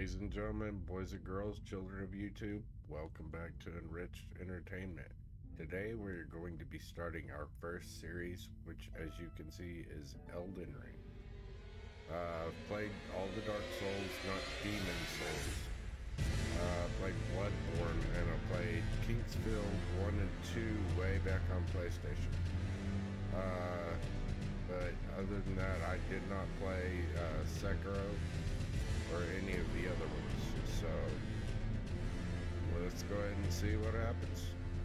Ladies and gentlemen, boys and girls, children of YouTube, welcome back to Enriched Entertainment. Today we're going to be starting our first series, which as you can see is Elden Ring. I've played all the Dark Souls, not Demon Souls. Played Bloodborne, and I played Kingsfield 1 and 2 way back on PlayStation. But other than that, I did not play Sekiro or any of the other ones. So let's go ahead and see what happens.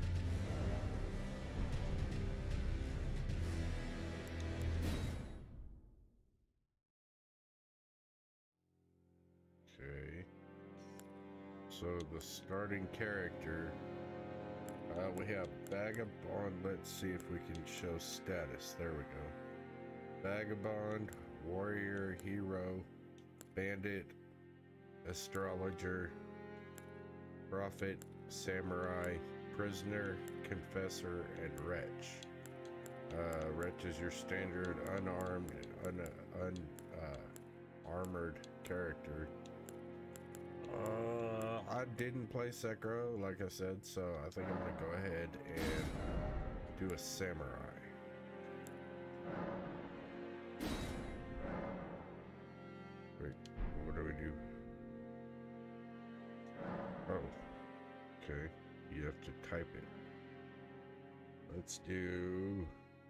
Okay. So the starting character, we have Vagabond. Let's see if we can show status. There we go. Vagabond, warrior, hero, bandit, astrologer, prophet, samurai, prisoner, confessor, and wretch. Wretch is your standard unarmed, armored character. I didn't play Sekiro, like I said, so I think I'm gonna go ahead and do a samurai. Wait, what do we do? Oh, okay. You have to type it. Let's do...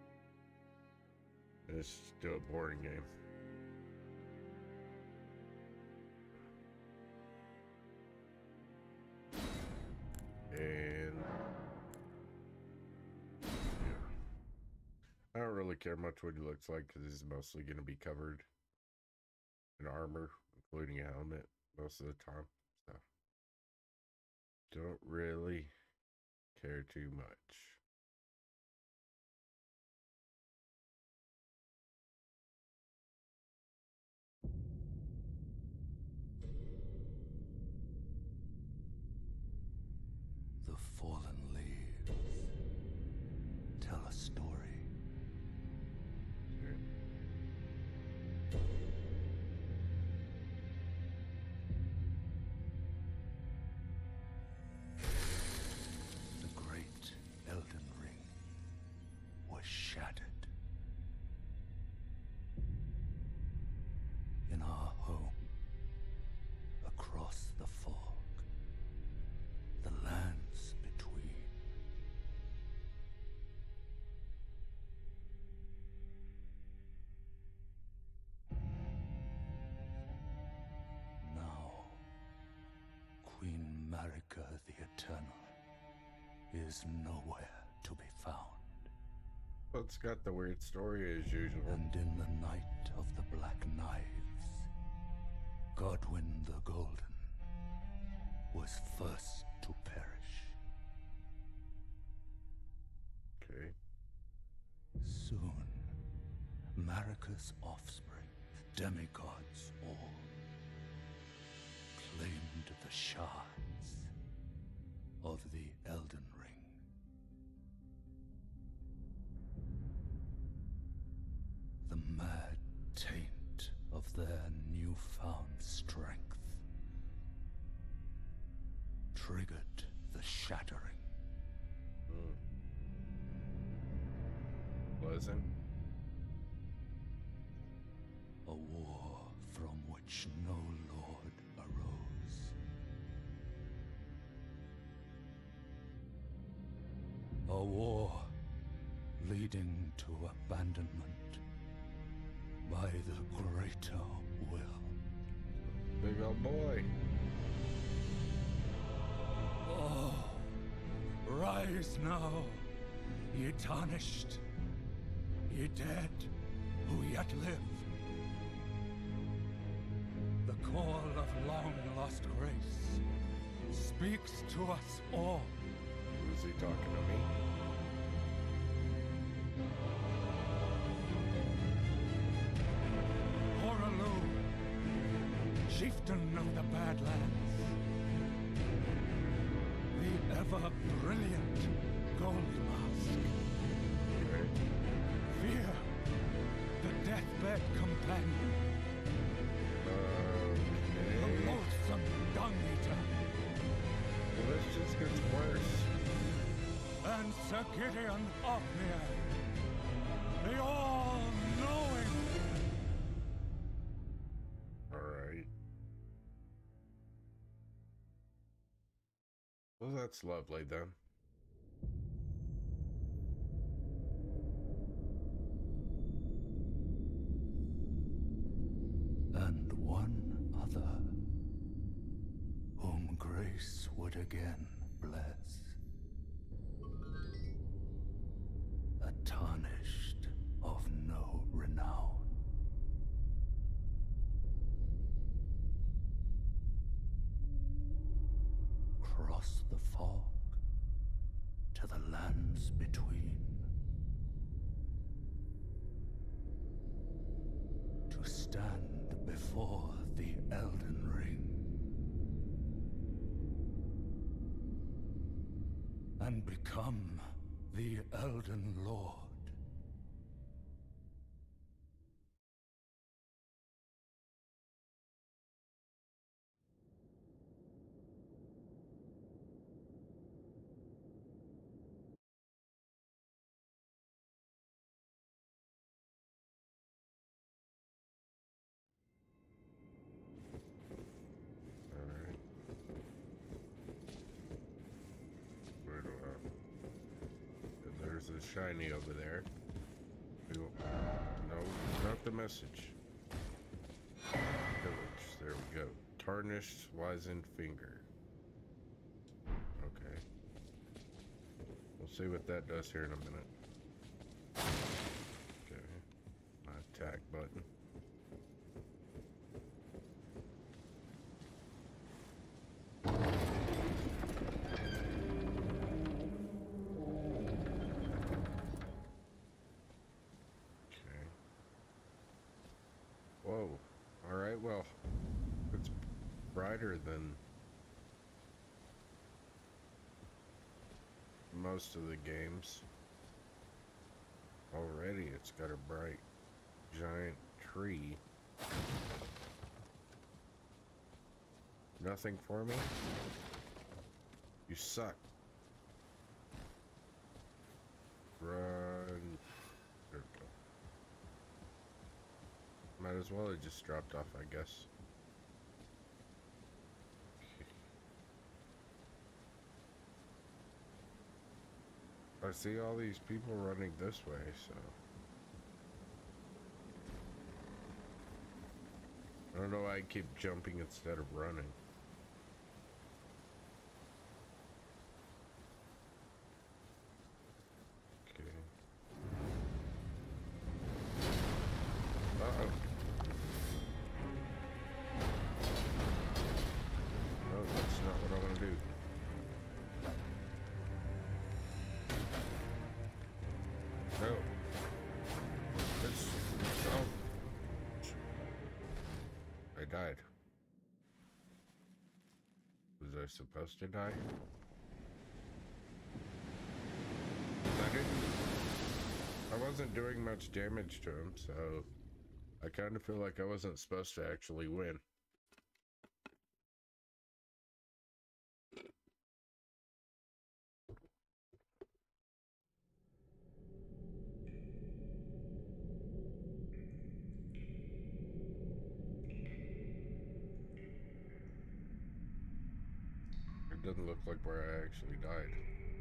It's still a boring game. And yeah, I don't really care much what he looks like because he's mostly going to be covered in armor, including a helmet most of the time. So don't really care too much. The fallen leaves tell a story. Okay. The great Elden Ring was shattered. In our home, across the fog, the lands between. Now, Queen Marika the Eternal is nowhere to be found. Well, it's got the weird story as usual. And in the night of the Black Knives, Godwyn the Golden was first to perish. Okay. Soon, Marika's offspring, demigods all, claimed the shards of the Elden Ring. The mad taint of their newfound strength triggered the shattering. Pleasant. A war from which no lord arose. A war leading to abandonment by the greater will. Big old boy. Oh, rise now, ye tarnished, ye dead who yet live. The call of long-lost grace speaks to us all. Who's he talking to me? Horalu, chieftain of the Badlands, the ever-brilliant Gold Mask. Okay. Fear, the deathbed companion. Okay. The loathsome Sir Gideon Othniel, the all-knowing. Alright. Well, that's lovely then. And one other, whom grace would again bless. A tarnished of no renown. Cross the fog to the lands between. To stand before the Elden Ring. And become the Elden Lord. Alright. Where do there's a shiny over there. No, not the message. Village. There we go. Tarnished wizened finger. Okay. We'll see what that does here in a minute. Okay. My attack button. Whoa. Alright, well, it's brighter than most of the games. Already it's got a bright giant tree. Nothing for me? You suck. Run. There we go. Might as well have just dropped off, I guess. I see all these people running this way, so... I don't know why I keep jumping instead of running. Okay. Uh-oh. No, that's not what I want to do. No. It's... Oh. I died. Was I supposed to die? I wasn't doing much damage to him, so I kind of feel like I wasn't supposed to actually win. It doesn't look like where I actually died.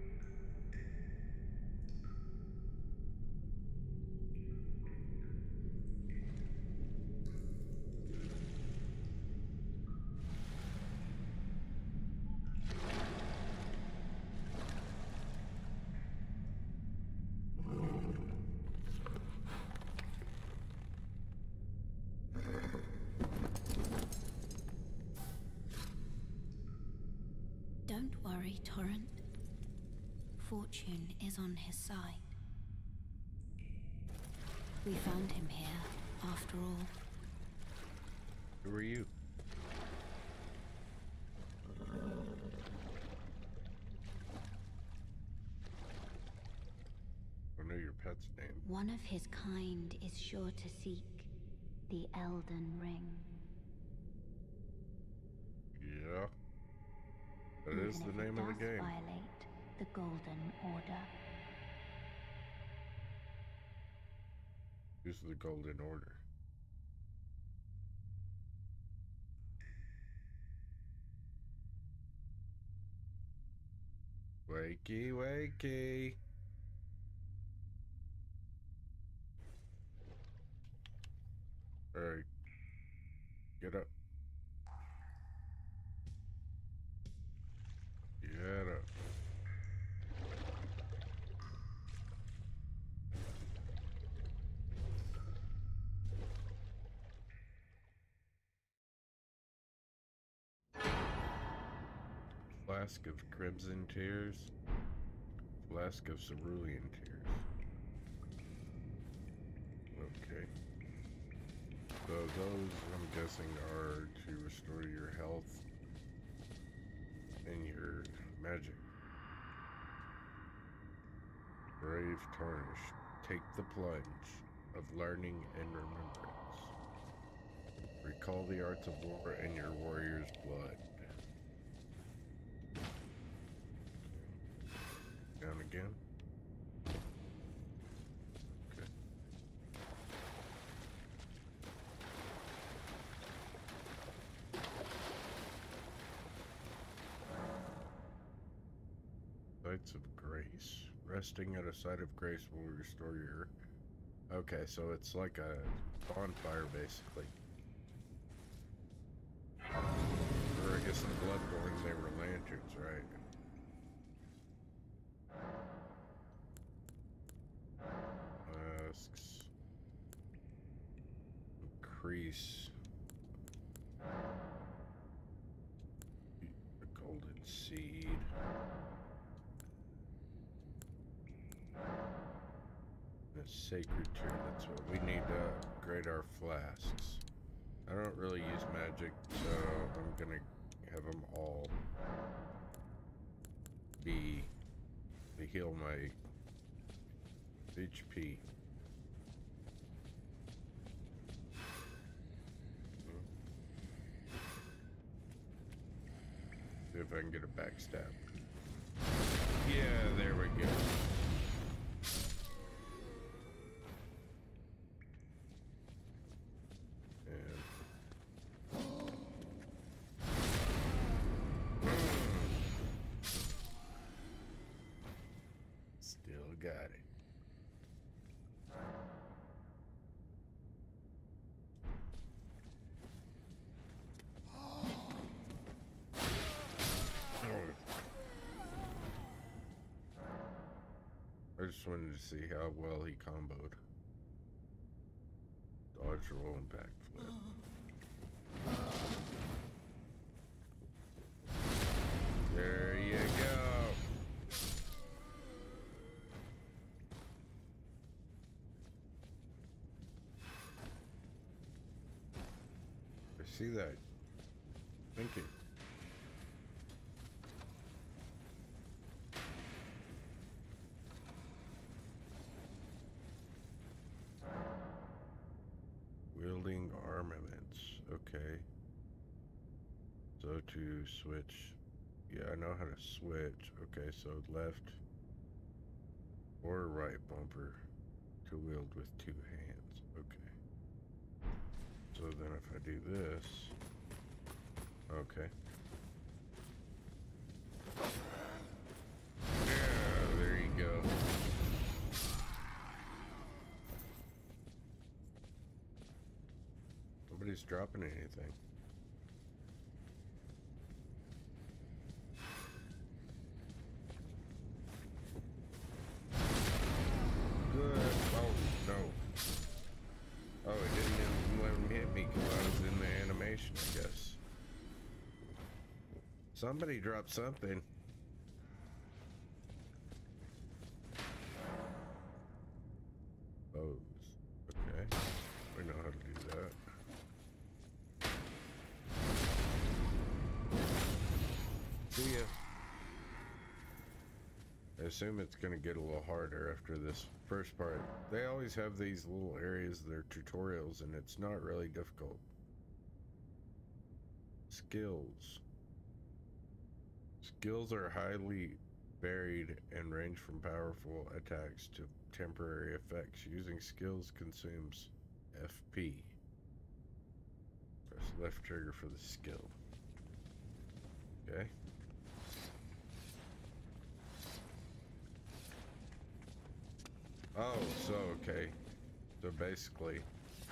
Don't worry, Torrent. Fortune is on his side. We found him here, after all. Who are you? I know your pet's name. One of his kind is sure to seek the Elden Ring. Yeah. That is the Even if name it of the does game. violate the Golden Order. Use the Golden Order. Wakey, wakey. Alright. Get up. Get up. Flask of Crimson Tears. Flask of Cerulean Tears. Okay. So those, I'm guessing, are to restore your health and your magic. Brave Tarnish. Take the plunge of learning and remembrance. Recall the arts of war and your warrior's blood. Down again. Okay. Sites of Grace. Resting at a site of grace will restore your... Okay, so it's like a bonfire, basically. Or I guess in Bloodborne they were lanterns, right? Masks. Increase. The golden seed. The sacred tear, that's what we need to upgrade our flasks. I don't really use magic, so I'm gonna have them all be to heal my HP. See if I can get a backstab. Yeah, there we go. Still got it. I just wanted to see how well he comboed. Dodge, roll, and backflip. There you go. I see that. Thinking. Wielding armaments. Okay. So to switch. Yeah, I know how to switch. Okay, so left or right bumper to wield with two hands. Okay. So then if I do this. Okay. Yeah, there you go. Nobody's dropping anything. Good. Oh, no. Oh, it didn't even let him hit me because I was in the animation, I guess. Somebody dropped something. Bows. Okay. We know how to do that. See ya. I assume it's gonna get a little harder after this first part. They always have these little areas, they're tutorials, and it's not really difficult. Skills. Skills are highly varied and range from powerful attacks to temporary effects. Using skills consumes FP. Press left trigger for the skill. Okay. Oh, so okay. So basically,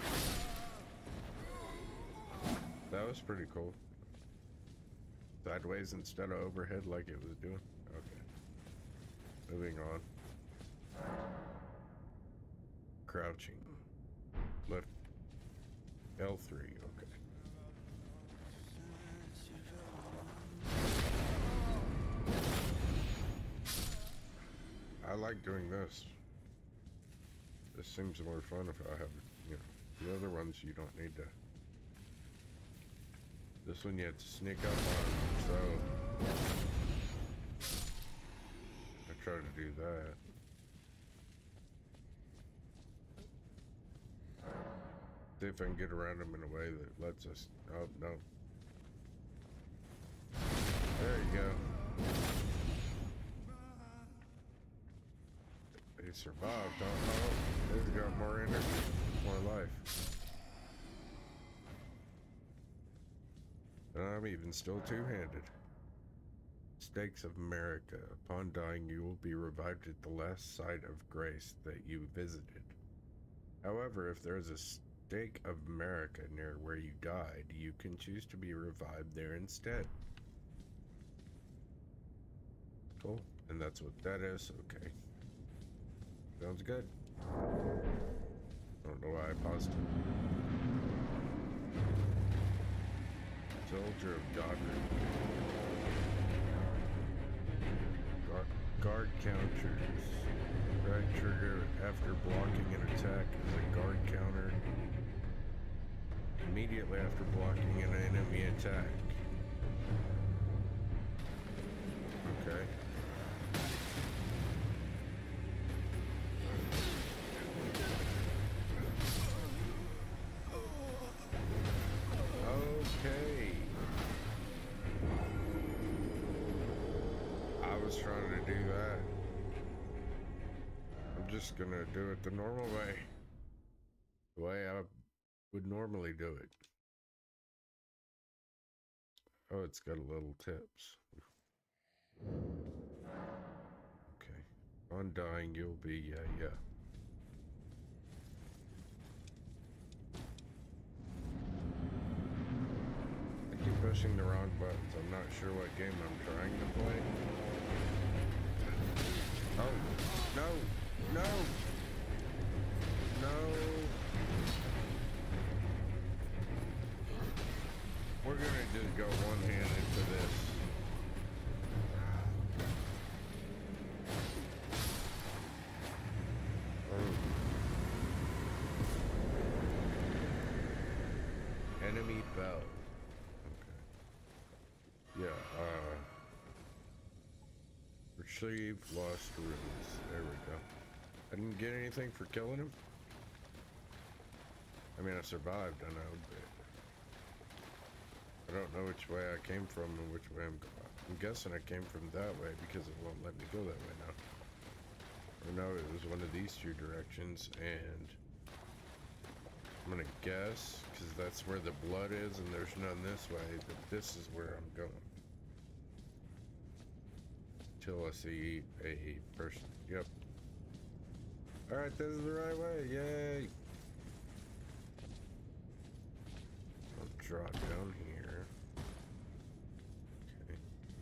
that was pretty cool. Sideways instead of overhead like it was doing. Okay. Moving on. Crouching. Left L3, okay. I like doing this. This seems more fun if I have, you know, the other ones you don't need to. This one you have to sneak up on, so I try to do that. See if I can get around them in a way that lets us. Oh, no. There you go. They survived. Oh, they've got more energy, more life. And I'm even still two-handed. Stakes of America. Upon dying, you will be revived at the last site of grace that you visited. However, if there is a Stake of America near where you died, you can choose to be revived there instead. Cool. And that's what that is. Okay. Sounds good. Don't know why I paused it. Soldier of Godric. Guard counters. Right trigger after blocking an attack is a guard counter. Immediately after blocking an enemy attack. Okay. Okay. I was trying to do that. I'm just gonna do it the normal way. The way I would normally do it. Oh, it's got a little tips. Okay. On dying, you'll be, yeah. I keep pushing the wrong buttons. I'm not sure what game I'm trying to play. Oh, no, no, no. We're gonna just go one-handed for this. Oh. Enemy fell. Okay. Yeah, retrieve lost runes. There we go. I didn't get anything for killing him. I mean, I survived, I know, but I don't know which way I came from and which way I'm going. I'm guessing I came from that way because it won't let me go that way now. Or no, it was one of these two directions, and I'm gonna guess, because that's where the blood is and there's none this way, that this is where I'm going. Till I see a person. Yep. Alright, this is the right way. Yay! I'll drop down here. Okay.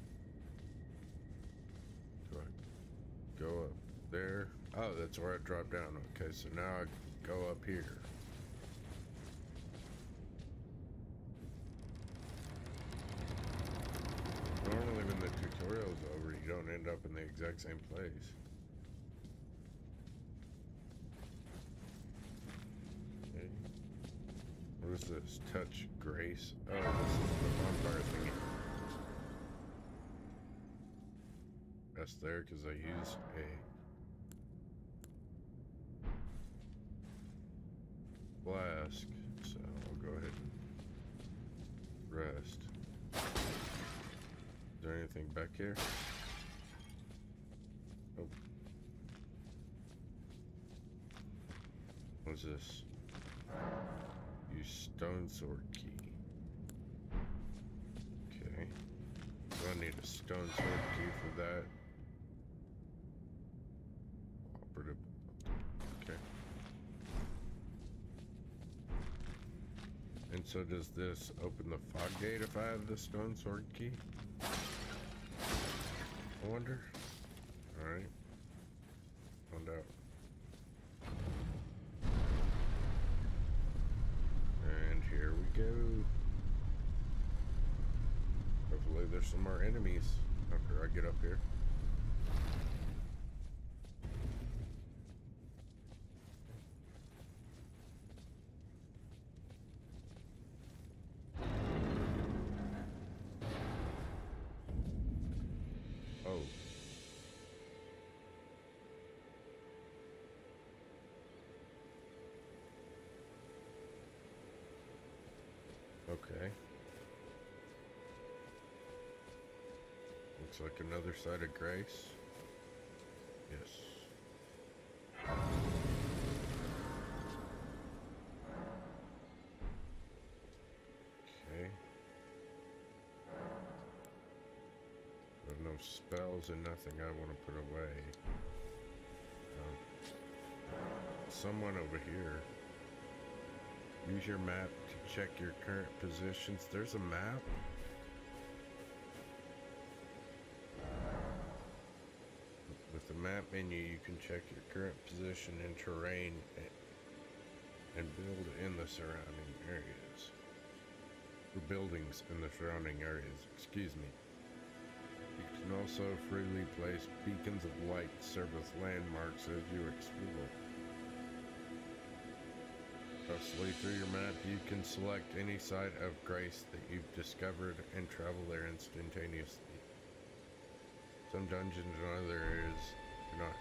Do I go up there? Oh, that's where I drop down. Okay, so now I go up here. Normally when the tutorial's over, you don't end up in the exact same place. Okay. What is this? Touch Grace? Oh, this is the bonfire thingy. That's there because I used a flask, so I'll go ahead and rest. Is there anything back here? What's this? Use stone sword key. Okay. Do I need a stone sword key for that? Operative. Okay. And so does this open the fog gate if I have the stone sword key? I wonder. Alright. Found out. And here we go. Hopefully there's some more enemies after I get up here. Oh. Okay. Looks like another side of grace. Yes. Okay. But no spells and nothing I want to put away. Someone over here. Use your map to check your current positions. There's a map. With the map menu, you can check your current position and terrain and build in the surrounding areas. Or buildings in the surrounding areas, excuse me. You can also freely place beacons of light to serve as landmarks as you explore. Firstly, through your map, you can select any site of grace that you've discovered and travel there instantaneously. Some dungeons and other areas do not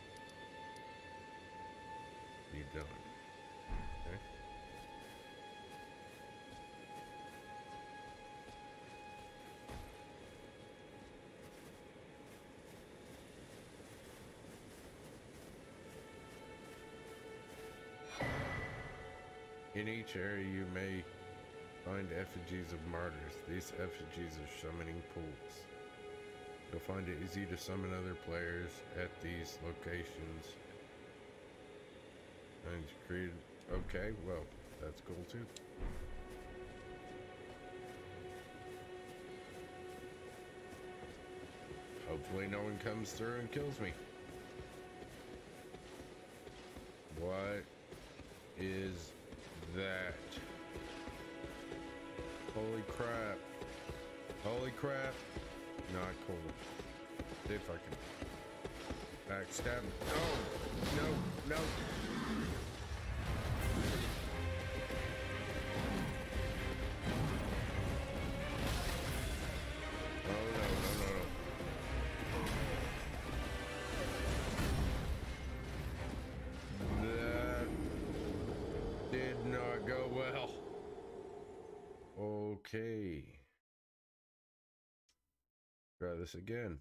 be done. Okay. In each area you may find effigies of martyrs. These effigies are summoning pools. You'll find it easy to summon other players at these locations. And create. Okay, well, that's cool too. Hopefully no one comes through and kills me. What is that? Holy crap. Holy crap. Not cool. See if I can backstab. No, no, no. Oh no, no, no, no. That did not go well. Okay. Try this again.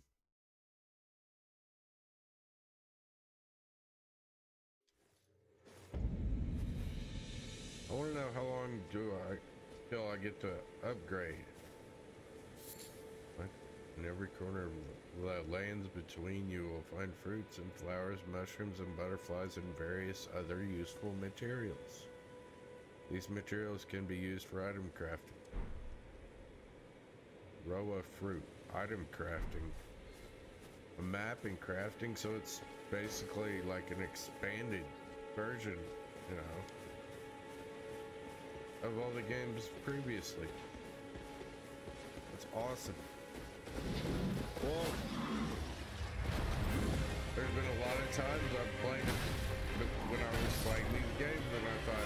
I want to know how long till I get to upgrade. What? In every corner of the lands between you will find fruits and flowers, mushrooms and butterflies and various other useful materials. These materials can be used for item crafting. Row of fruit, item crafting, a map and crafting, so it's basically like an expanded version, you know, of all the games previously. That's awesome. Well, there's been a lot of times I've played it when I was playing these games and I thought,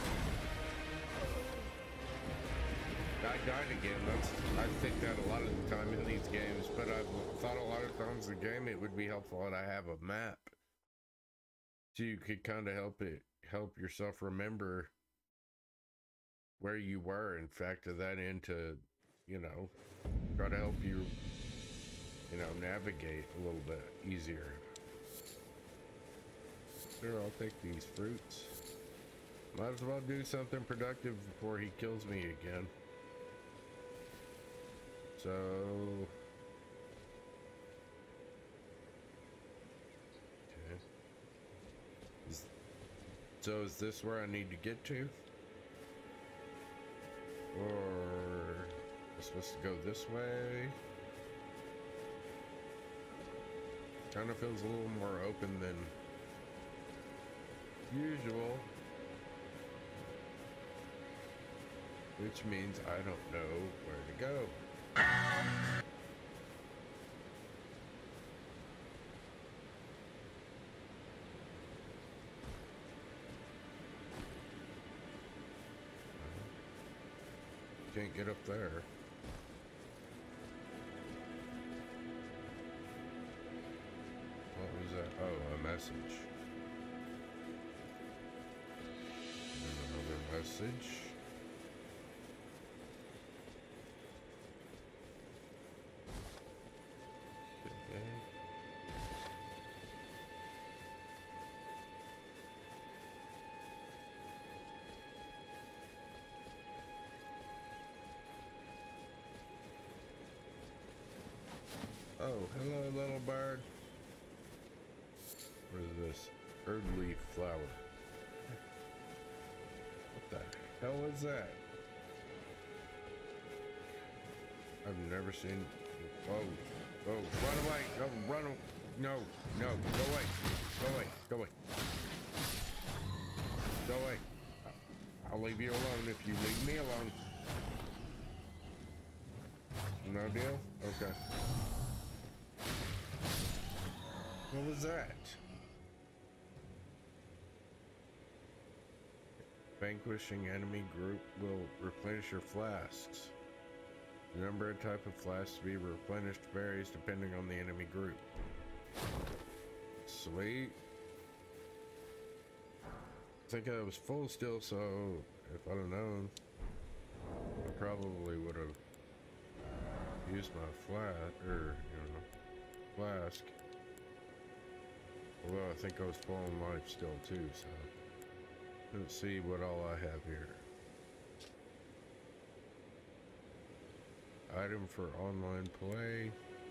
I died again. I think that a lot of the time in these games, but I've thought a lot of times in the game it would be helpful that I have a map, so you could kind of help yourself remember where you were and factor that into, you know, try to help you, you know, navigate a little bit easier. Sure, I'll take these fruits. Might as well do something productive before he kills me again. So... Okay. So is this where I need to get to? Or... I'm supposed to go this way? Kind of feels a little more open than usual. Which means I don't know where to go. Can't get up there. What was that? Oh, a message. And another message. Okay. Oh, hello, little bird. What is this? Earthly flower. What the hell is that? I've never seen. Oh, oh, run away! No, run away! No, no, go away! Go away! Go away! Go away! I'll leave you alone if you leave me alone. No deal? Okay. What was that? Vanquishing enemy group will replenish your flasks. The number and type of flasks to be replenished varies depending on the enemy group. Sweet. I think I was full still, so if I'd have known, I probably would have used my flask. Although I think I was full on life still too, so let's see what all I have here. Item for online play.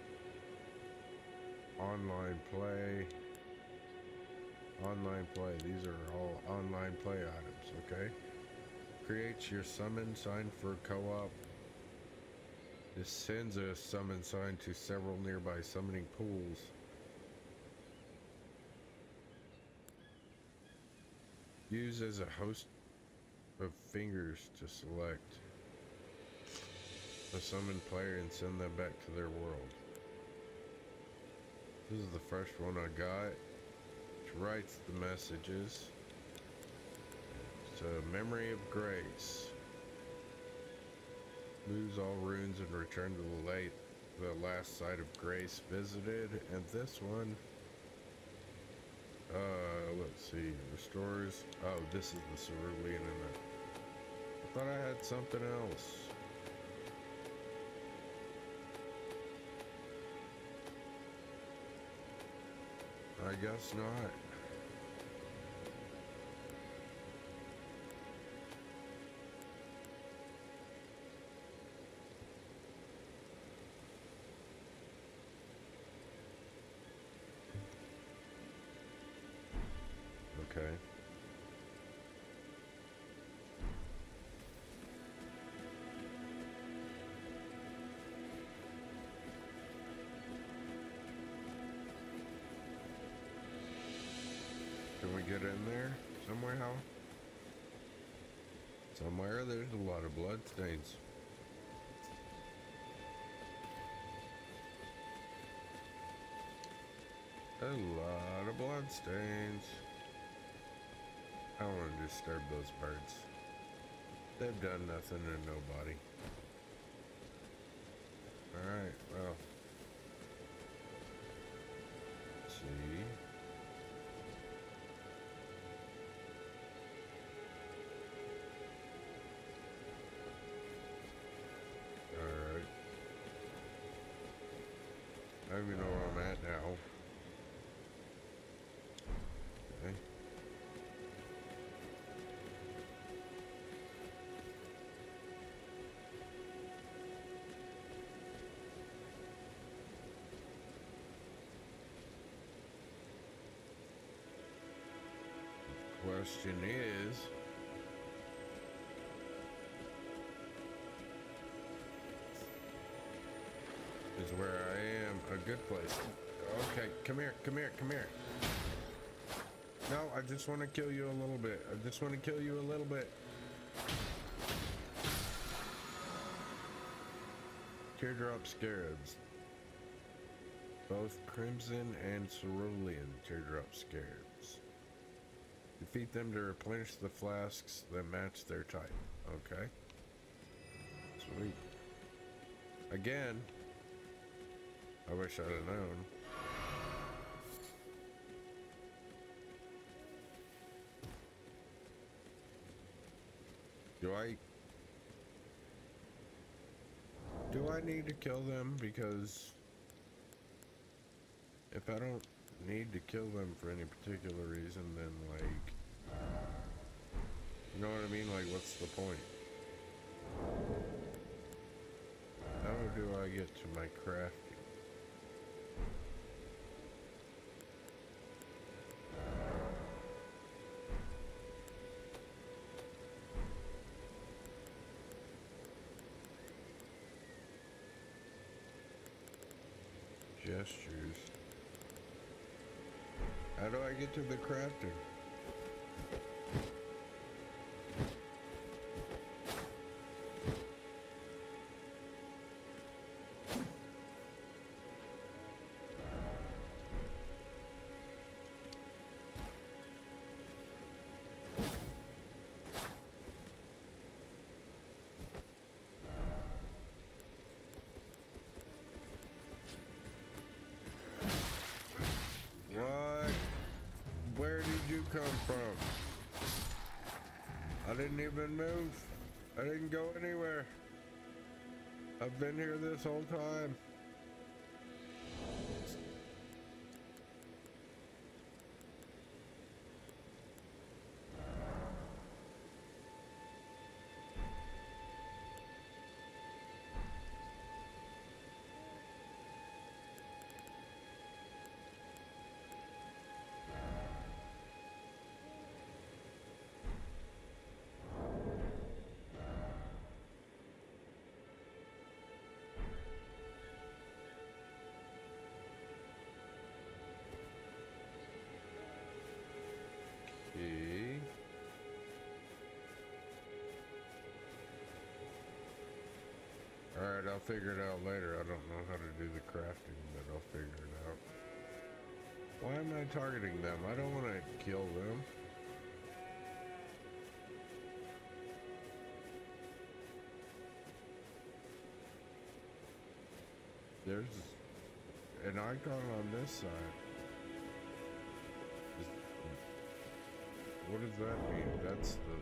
Online play. Online play. These are all online play items, okay? Creates your summon sign for co-op. This sends a summon sign to several nearby summoning pools. Use as a host of fingers to select a summoned player and send them back to their world. This is the first one I got, which writes the messages. It's a memory of grace. Lose all runes and return to the last site of grace visited. And this one, let's see, restores. Oh, this is the cerulean in it. I thought I had something else. I guess not. Okay. Can we get in there somehow? Somewhere there's a lot of blood stains. A lot of blood stains. I don't want to disturb those birds. They've done nothing to nobody. Alright, well. Let's see. Alright. I don't even know where I'm at now. Okay. question is where I am a good place? Okay, come here, come here, come here. No, I just want to kill you a little bit. I just want to kill you a little bit. Teardrop scarabs. Both crimson and cerulean teardrop scarabs. Defeat them to replenish the flasks that match their type. Okay. Sweet. Again. I wish I'd have known. Do I need to kill them? Because if I don't need to kill them for any particular reason, then like, you know what I mean? Like, what's the point? How do I get to my crafting? Gestures. How do I get to the crafting? Come from? I didn't even move. I didn't go anywhere. I've been here this whole time. Alright, I'll figure it out later. I don't know how to do the crafting, but I'll figure it out. Why am I targeting them? I don't want to kill them. There's an icon on this side. What does that mean? That's the...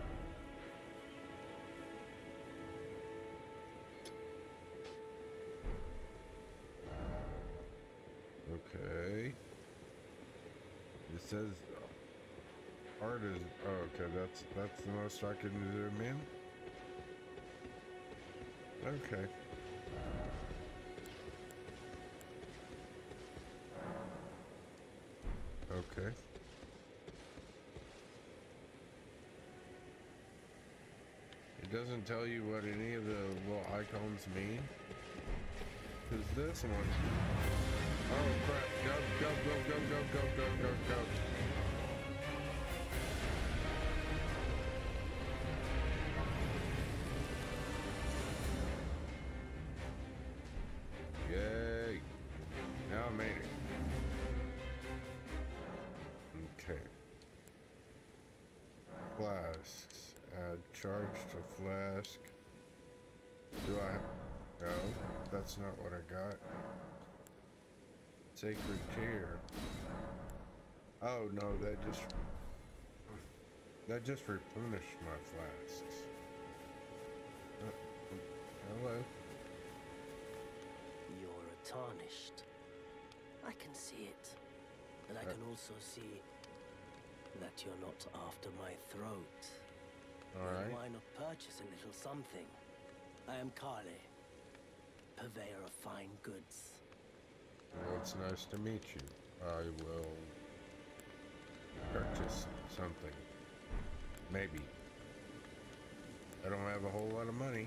Okay. It says art is... Oh, okay, that's the most I can zoom in. Okay. Okay. It doesn't tell you what any of the little icons mean. Cause this one... Oh crap, go, go, go, go, go, go, go, go, go. Yay. Now I made it. Okay. Flasks. Add charge to flask. Do I... No, that's not what I got. Sacred tear. Oh no, that just replenished my flasks. Hello. You're tarnished. I can see it. And I can also see that you're not after my throat. Alright. Why not purchase a little something? I am Carly, purveyor of fine goods. Well, it's nice to meet you. I will purchase something. Maybe. I don't have a whole lot of money.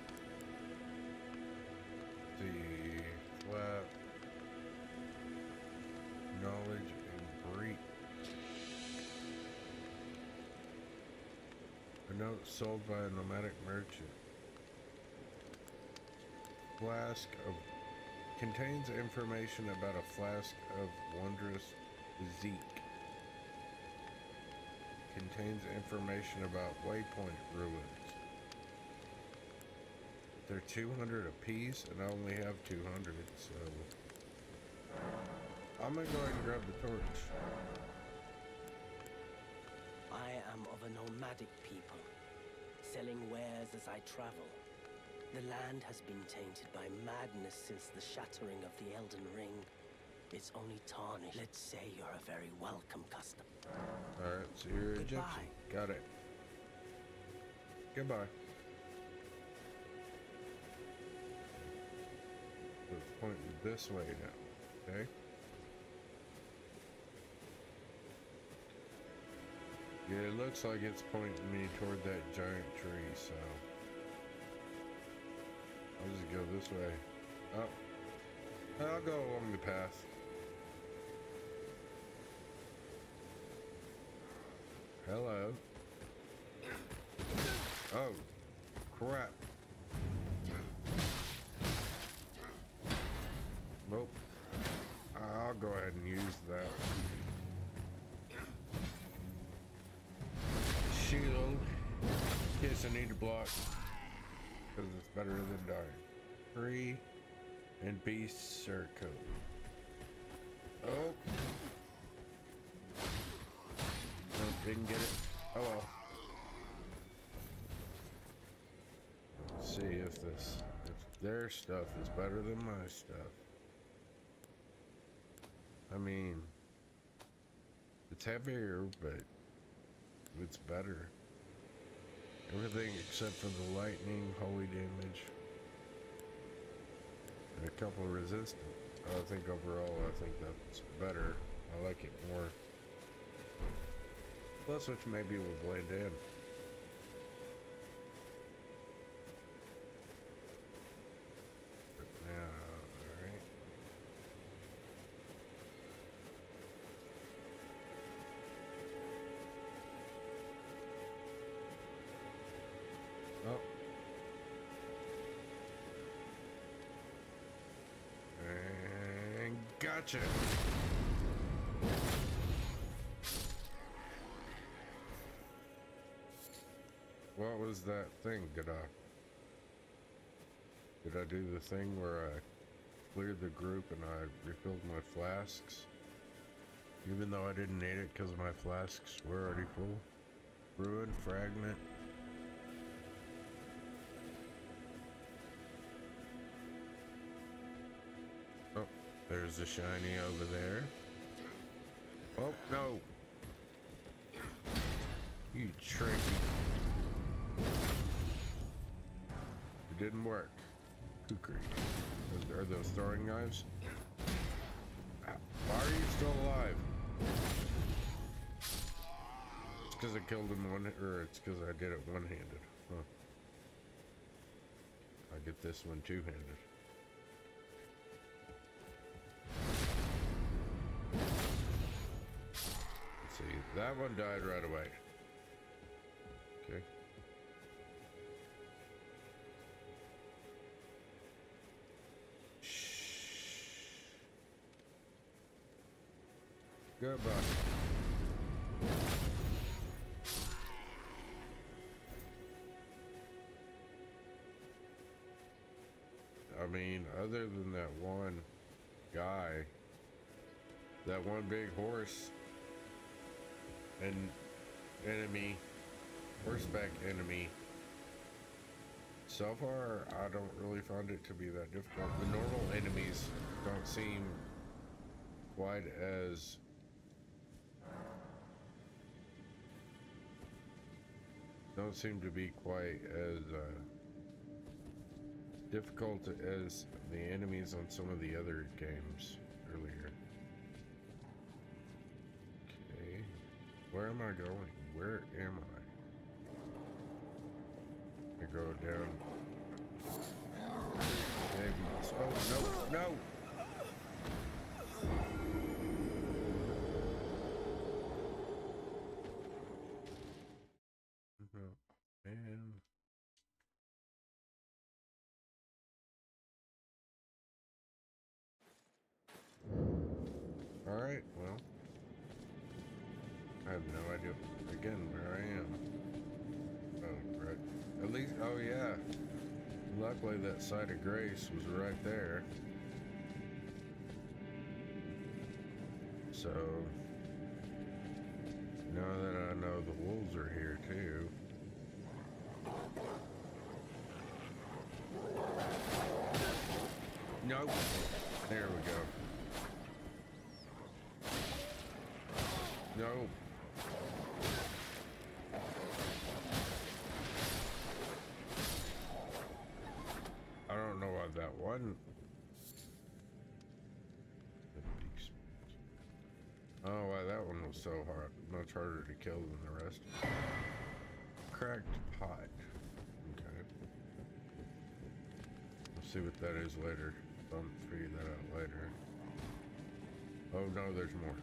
See, flat, knowledge, and breed. A note sold by a nomadic merchant. Flask of contains information about a flask of wondrous physique. Contains information about waypoint ruins. They're 200 apiece, and I only have 200, so I'm gonna go ahead and grab the torch. I am of a nomadic people, selling wares as I travel. The land has been tainted by madness since the shattering of the Elden Ring. It's only tarnished. Let's say you're a very welcome customer. Alright, so you're Egyptian. Got it. Goodbye. So it's pointing this way now, okay? Yeah, it looks like it's pointing me toward that giant tree, so I'll just go this way. Oh, I'll go along the path. Hello. Oh, crap. Nope. I'll go ahead and use that. Shield. In case I need to block. Because it's better than dying. Free and beast circle. Oh. Nope, didn't get it. Oh well. Let's see if their stuff is better than my stuff. I mean, it's heavier, but it's better. Everything except for the lightning, holy damage, and a couple of resistance. I think overall, I think that's better. I like it more. Plus, which maybe will blend in. But now, alright. Oh. And gotcha. What was that thing? Did I do the thing where I cleared the group and I refilled my flasks? Even though I didn't need it because my flasks were already full. Ruined fragment. Oh, there's a shiny over there. Oh, no. You tricky. It didn't work. Kukri. Are those throwing knives? Why are you still alive? It's because I killed him or it's because I did it one-handed. Huh. I get this one two-handed. Let's see. That one died right away. Okay. Goodbye. I mean, other than that one guy, that one big horse and enemy, horseback enemy, so far I don't really find it to be that difficult. The normal enemies don't seem quite as difficult as the enemies on some of the other games earlier. Okay, where am I going? Where am I? go down. Maybe. Oh, no, no! Oh, man. Alright, well. I have no idea, again, where I am. Oh, right. At least, oh yeah. Luckily that site of grace was right there. So, now that I know the wolves are here too. Nope. There we go. No. I don't know why that one. Oh, why that one was so hard. Much harder to kill than the rest. Cracked pot. Okay. We'll see what that is later. I'll figure that out later. Oh no, there's more.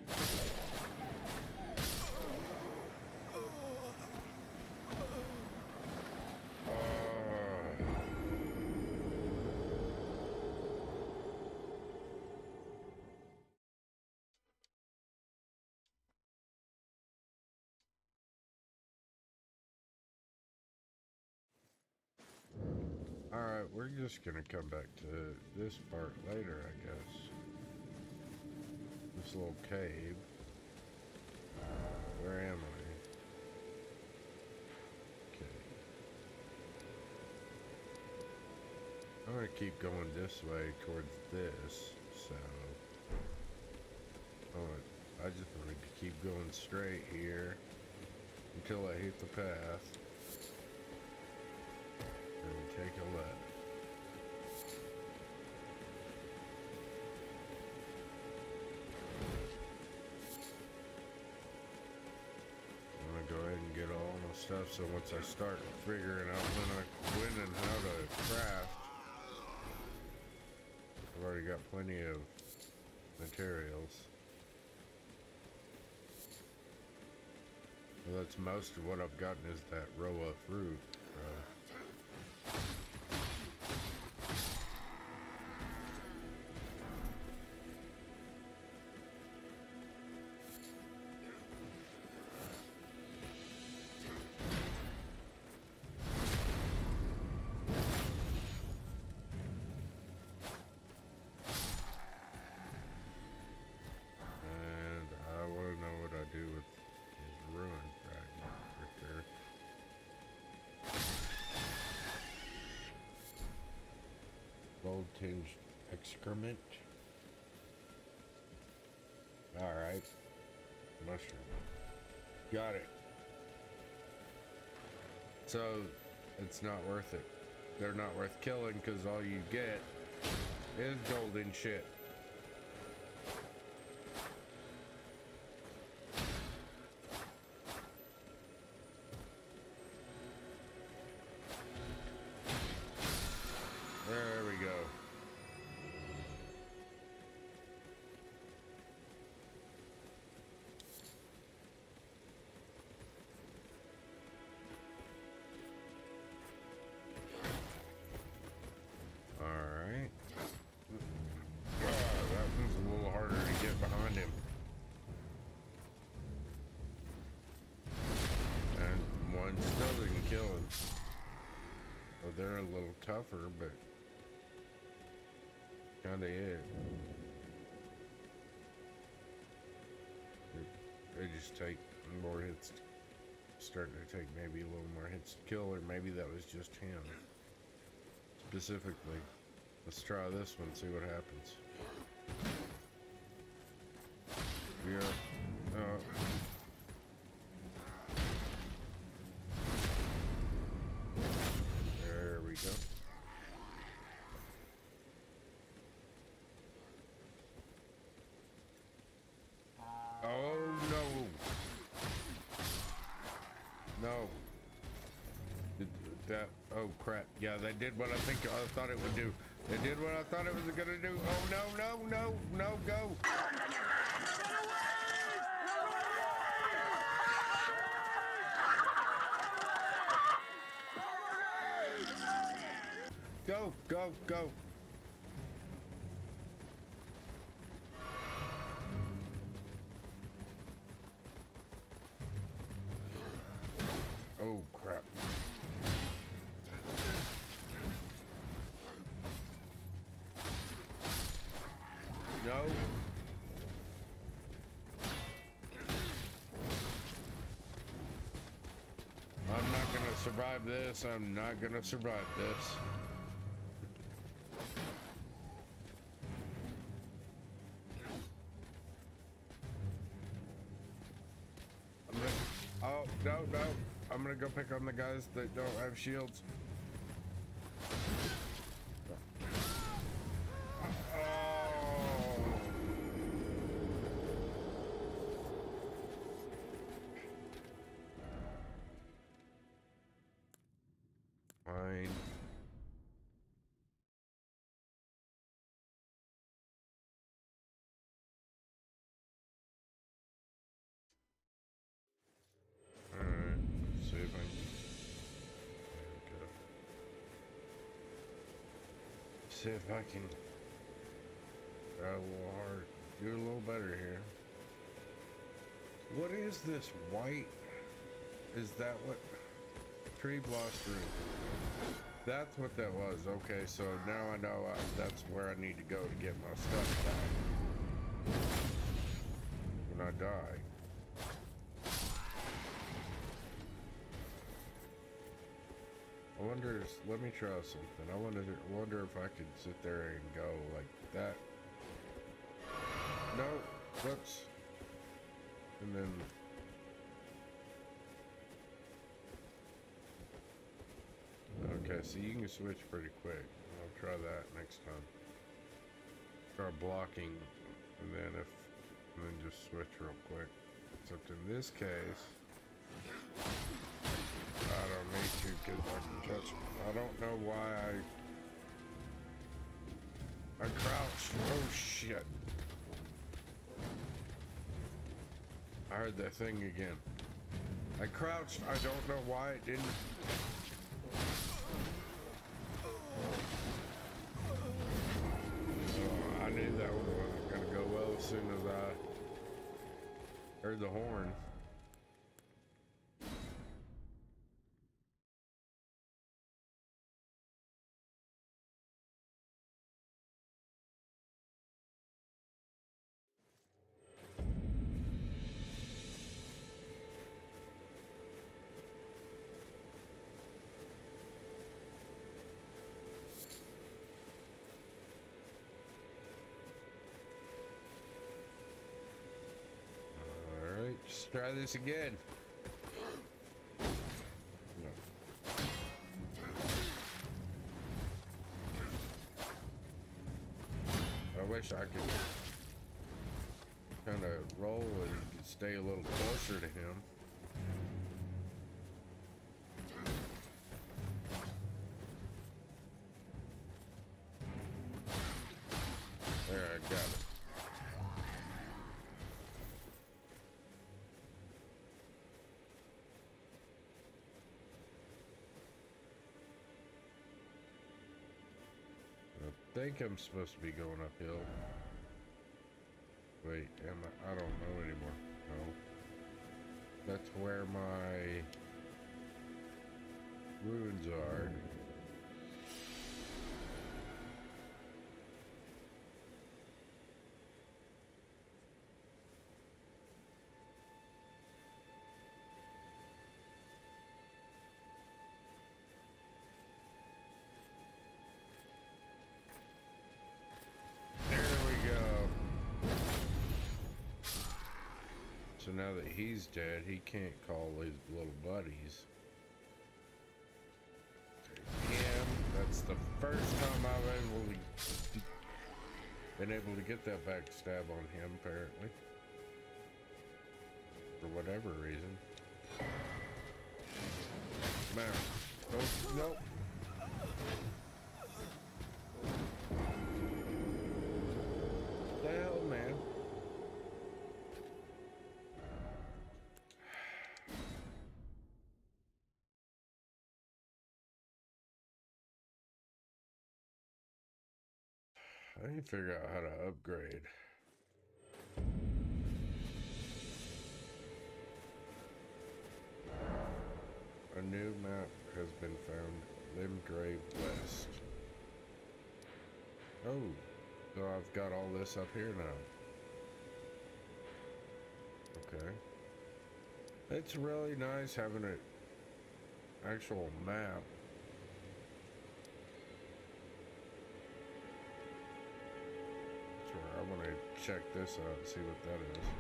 Alright, we're just gonna come back to this part later, I guess. This little cave. Where am I? Okay. I'm gonna keep going this way towards this, so... Oh, I just want to keep going straight here until I hit the path. And take a left. I'm gonna go ahead and get all my stuff, so once I start figuring out when and how to craft, I've already got plenty of materials. Well, that's most of what I've gotten is that row of fruit. And I want to know what I do with his ruin fragment right there. Gold tinged excrement. Alright. Mushroom. Got it. So, it's not worth it. They're not worth killing because all you get is golden shit. There we go. Alright. Wow, that one's a little harder to get behind him. And one still didn't kill him. Well, they're a little tougher, but kinda it. They just take more hits. Starting to take maybe a little more hits to kill, or maybe that was just him. Specifically. Let's try this one, see what happens. Yeah. There we go. Oh no! No. That crap. Yeah, they did what I thought it would do. They did what I thought it was gonna do. Oh no, no, no, no, go. Go, go, go. Oh crap. No. I'm not gonna survive this. I'm not gonna survive this. Oh, no, no. I'm gonna go pick on the guys that don't have shields. Fine. Alright, let's see if I can see if I can try a little hard, do a little better here. What is this white? Is that what? Tree blossom. That's what that was. Okay, so now I know that's where I need to go to get my stuff back when I die. I wonder, let me try something. I wonder if I could sit there and go like that. No, whoops. And then okay, so you can switch pretty quick. I'll try that next time. Try blocking, and then just switch real quick. Except in this case, I don't need to because I can touch. I don't know why I crouched. Oh shit! I heard that thing again. I crouched. I don't know why it didn't. I knew that one wasn't gonna go well as soon as I heard the horn. Just try this again. No. I wish I could kind of roll and stay a little closer to him. There, I got it. I think I'm supposed to be going uphill. Wait, am I? I don't know anymore. No. That's where my ruins are. So now that he's dead, he can't call his little buddies. Him, that's the first time I've been able to get that backstab on him, apparently. For whatever reason. Man, nope. I need to figure out how to upgrade. A new map has been found. Limgrave West. Oh, so I've got all this up here now. Okay. It's really nice having an actual map. That's where I want to check this out and see what that is.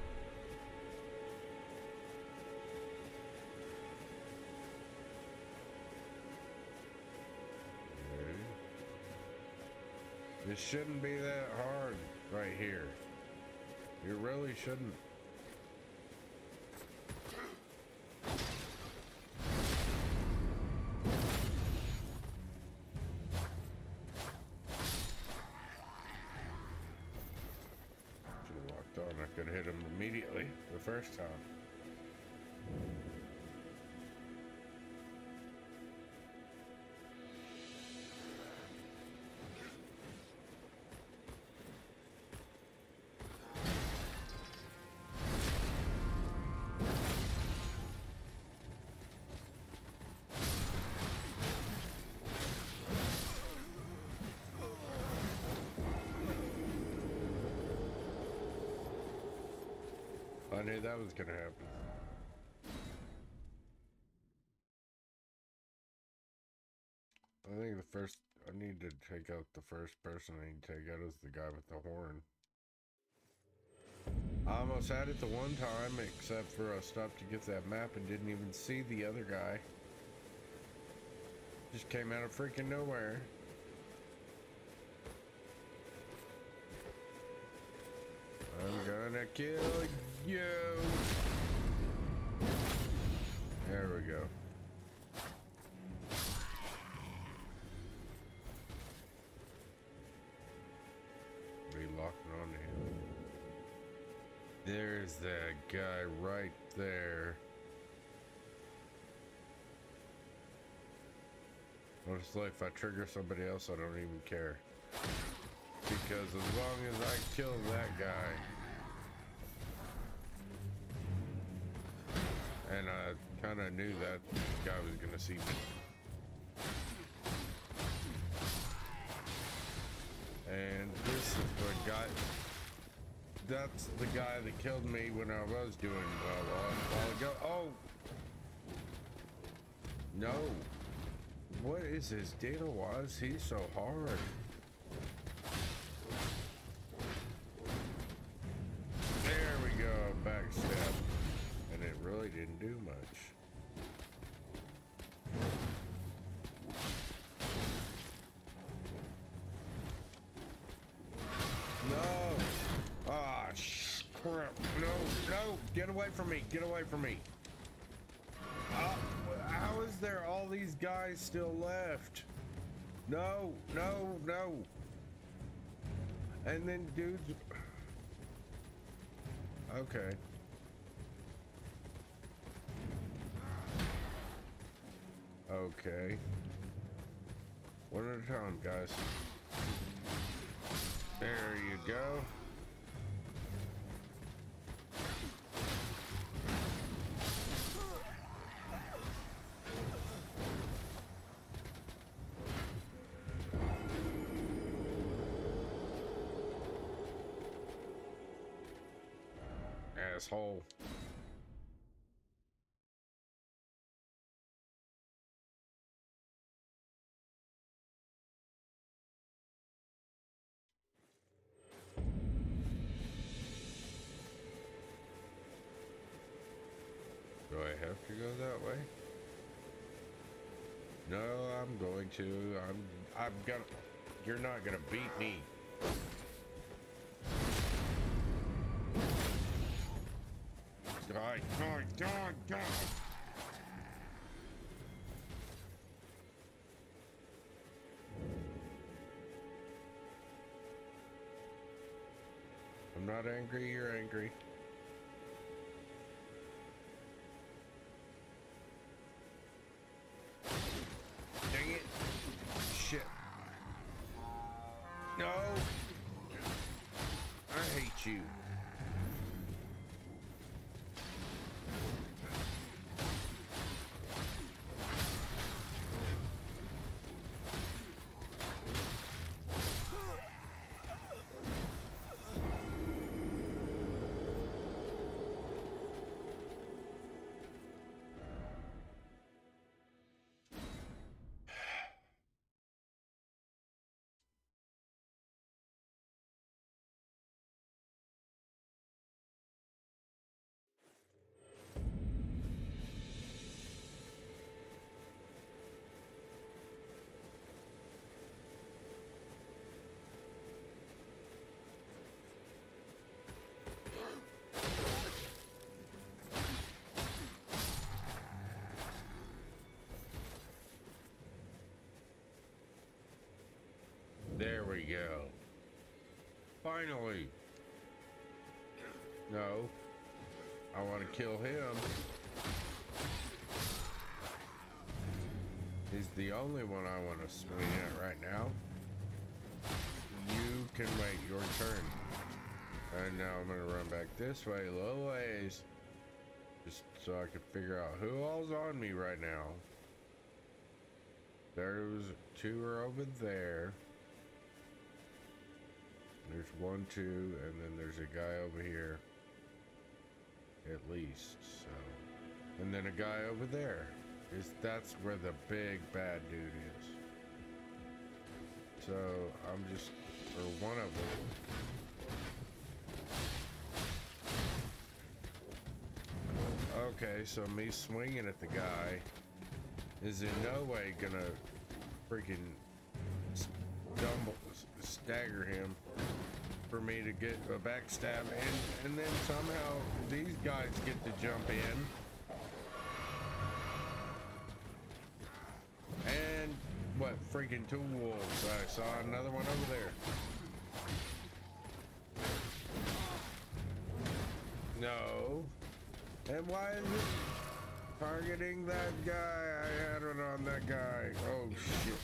This shouldn't be that hard right here. You really shouldn't. Should have locked on. I could have hit him immediately the first time. I knew that was gonna happen. I think I need to take out the first person I need to take out is the guy with the horn. I almost had it the one time, except for I stopped to get that map and didn't even see the other guy. Just came out of freaking nowhere. I'm gonna kill you. There we go. Relocking on him. There's that guy right there. Honestly, if I trigger somebody else, I don't even care. Because as long as I kill that guy, and I kind of knew that guy was gonna see me. And this is the guy, that's the guy that killed me when I was doing well a while ago. Oh! No. What is his deal? Why is he so hard? There we go, backstab. And it really didn't do much. No! Ah, crap. No, no! Get away from me! Get away from me! How is there all these guys still left? No, no, no! And then dudes... Okay. Okay. One at a time, guys. There you go. Asshole. Do I have to go that way? No, I'm going to. I'm gonna. You're not gonna beat me. Die, die, die, die. I'm not angry, you're angry. Dang it. Shit. No. at you. There we go. Finally. No. I want to kill him. He's the only one I want to swing at right now. You can wait your turn. And now I'm going to run back this way, a little ways. Just so I can figure out who all's on me right now. There's two are over there. There's 1, 2, and then there's a guy over here. At least, so. And then a guy over there. That's where the big bad dude is. So, I'm just, or one of them. Okay, so me swinging at the guy is in no way gonna freaking stagger him for me to get a backstab, and then somehow these guys get to jump in and what, freaking two wolves. I saw another one over there. No. And why is it targeting that guy? I had it on that guy. Oh shit.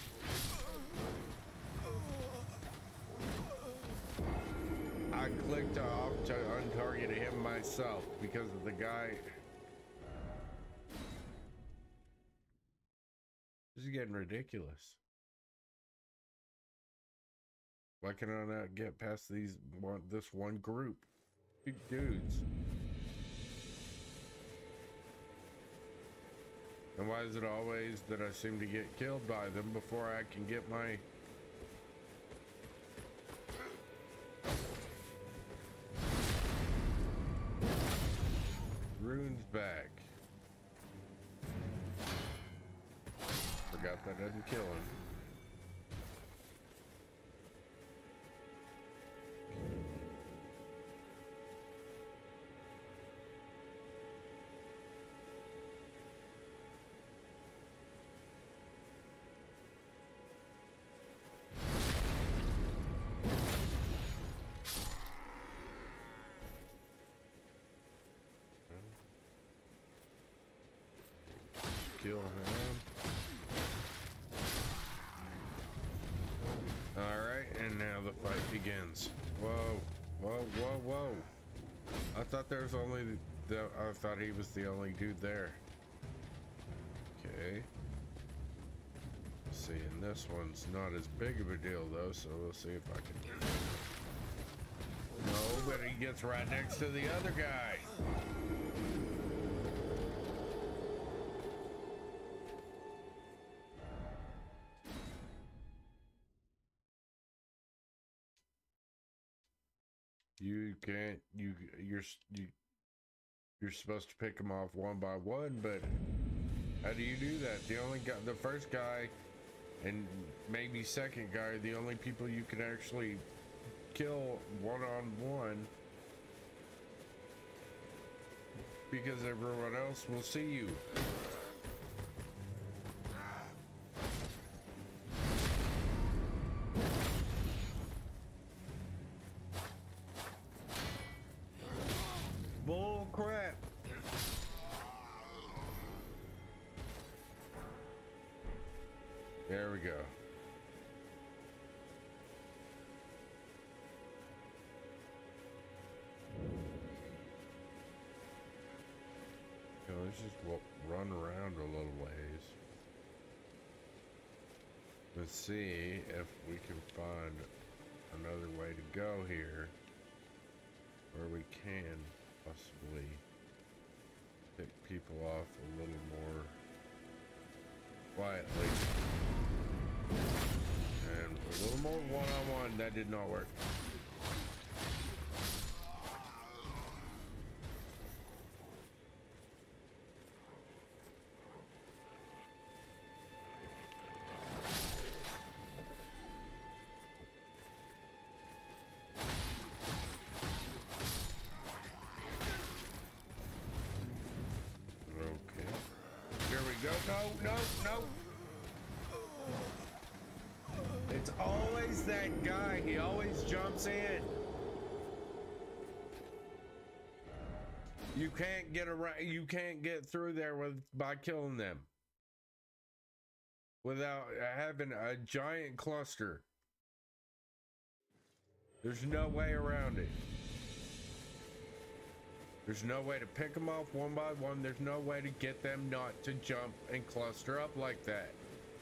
I clicked off to untarget him myself because of the guy. This is getting ridiculous. Why can I not get past this one group? Big dudes. And why is it always that I seem to get killed by them before I can get my... runes back? Forgot that doesn't kill him. Kill him. Alright, and now the fight begins. Whoa, whoa, whoa, whoa. I thought there was only I thought he was the only dude there. Okay. See, and this one's not as big of a deal though, so we'll see if I can. No, but he gets right next to the other guy. You can't, you're supposed to pick them off one by one, but how do you do that? The only guy, the first guy and maybe second guy are the only people you can actually kill one-on-one, because everyone else will see you. Bull crap. There we go. run around a little ways. Let's see if we can find another way to go here where we can possibly pick people off a little more quietly. And a little more one-on-one. That did not work. No. It's always that guy. He always jumps in. You can't get around. You can't get through there by killing them without having a giant cluster. There's no way around it. There's no way to pick them off one by one. There's no way to get them not to jump and cluster up like that.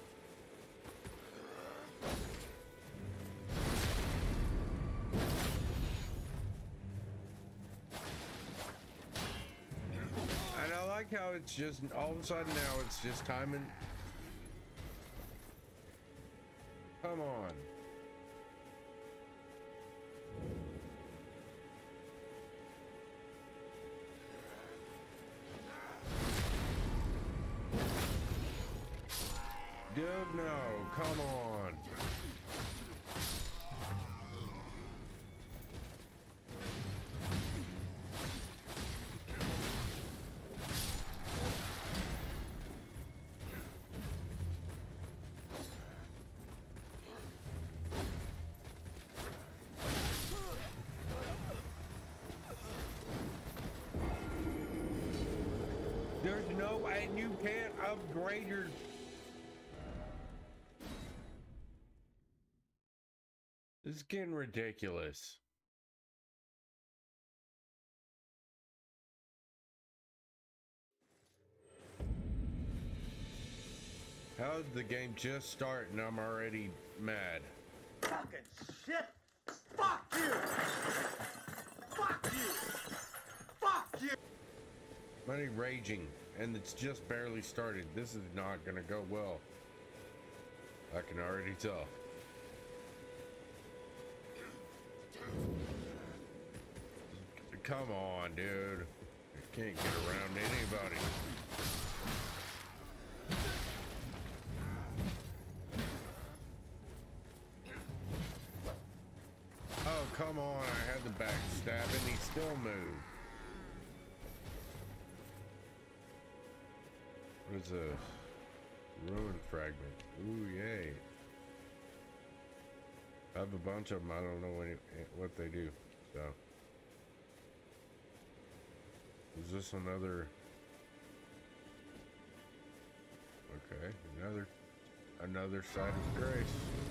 And I like how it's just all of a sudden now it's just timing. Come on. Dude, no, come on. There's no, and you can't upgrade your... It's getting ridiculous. How did the game just start and I'm already mad? Fucking shit! Fuck you! Fuck you! Fuck you! I'm already raging and it's just barely started. This is not gonna go well. I can already tell. Come on, dude. You can't get around anybody. Oh, come on. I had the backstab and he still moved. What is a ruin fragment? Ooh, yay. I have a bunch of them. I don't know what they do, so. Is this another? Okay, another side of grace.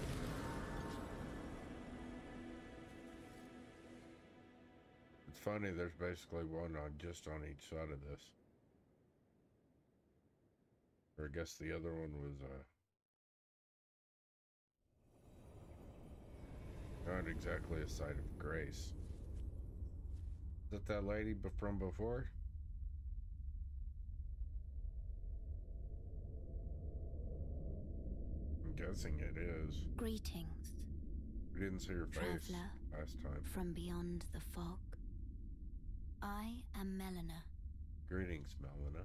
It's funny, there's basically one just on each side of this. Or I guess the other one was not exactly a side of grace. Is that lady from before? I'm guessing it is. Greetings. We didn't see her face Traveler last time. from beyond the fog. I am Melina. Greetings, Melina.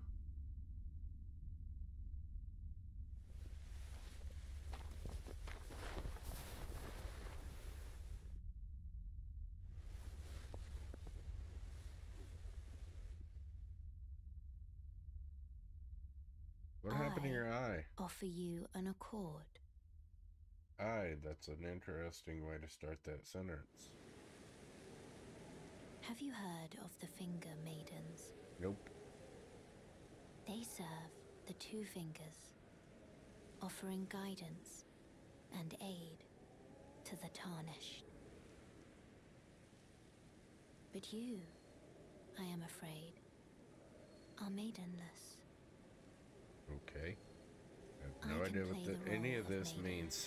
What happened to your eye? Offer you an accord. Aye, that's an interesting way to start that sentence. Have you heard of the Finger Maidens? Nope. They serve the Two Fingers, offering guidance and aid to the tarnished. But you, I am afraid, are maidenless. Okay. I have I no can idea play what the any role of of this maiden. means.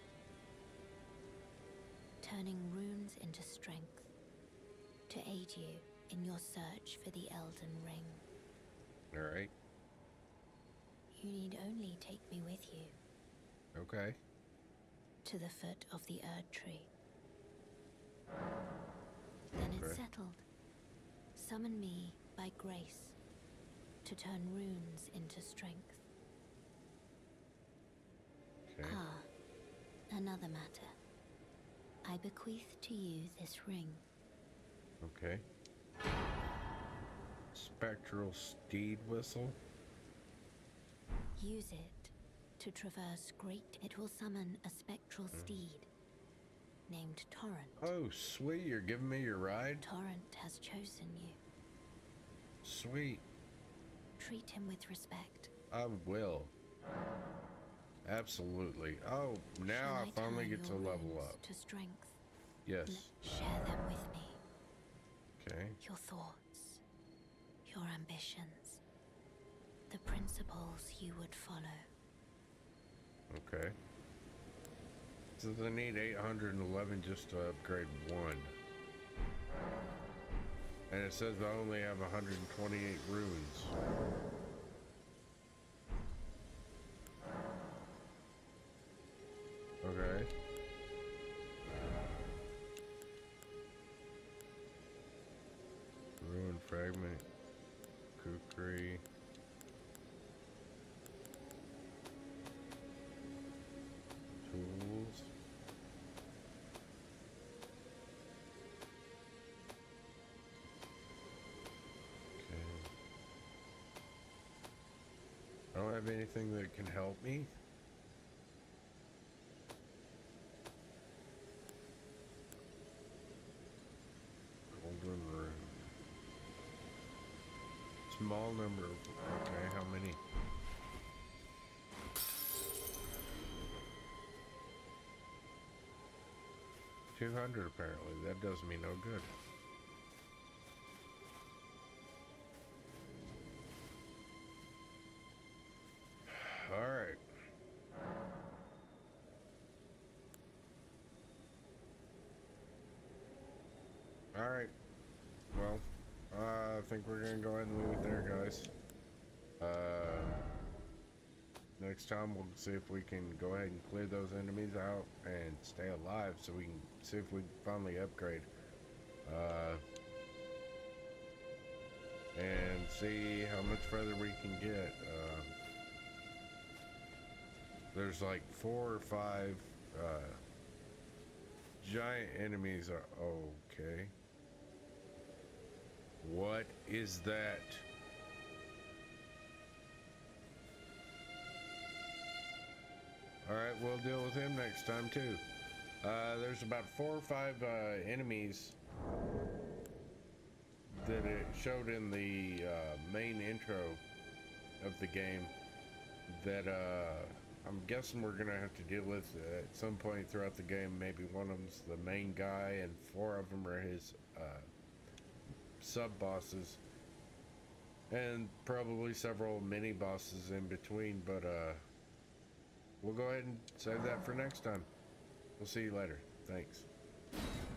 Turning runes into strength to aid you in your search for the Elden Ring. Alright. You need only take me with you Okay. to the foot of the Erd Tree. Then it's Okay. settled. Summon me by grace to turn runes into strength. Okay. Ah, another matter. I bequeath to you this ring. Okay. Spectral steed whistle. Use it to traverse great. It will summon a spectral steed named Torrent. Oh, sweet. You're giving me your ride? Torrent has chosen you. Sweet. Treat him with respect. I will. Absolutely. Oh, now Shall I finally turn get to your level runes up. to strength. Yes. Share them with me. Okay. Your thoughts, your ambitions, the principles you would follow. Okay. So I need 811 just to upgrade one. And it says I only have 128 runes. Okay. Ruin fragment. Kukri. Tools. Okay. I don't have anything that can help me. Golden rune. Small number of, okay, how many? $200 apparently. That does me no good. Alright. Alright. Well, I think we're gonna go ahead and leave it there, guys. Next time we'll see if we can go ahead and clear those enemies out and stay alive so we can see if we can finally upgrade. And see how much further we can get. There's like 4 or 5 giant enemies are okay. What is that? Alright, we'll deal with him next time too. There's about 4 or 5 enemies that it showed in the main intro of the game that I'm guessing we're gonna have to deal with at some point throughout the game. Maybe one of them's the main guy and 4 of them are his sub-bosses, and probably several mini-bosses in between, but we'll go ahead and save that for next time. We'll see you later. Thanks.